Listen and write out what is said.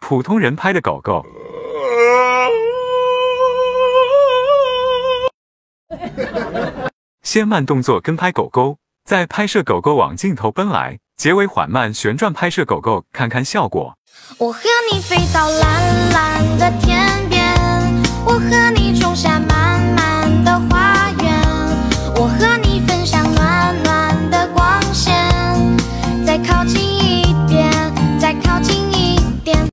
普通人拍的狗狗。先慢动作跟拍狗狗，再拍摄狗狗往镜头奔来，结尾缓慢旋转拍摄狗狗，看看效果。 我和你飞到蓝蓝的天边，我和你种下满满的花园，我和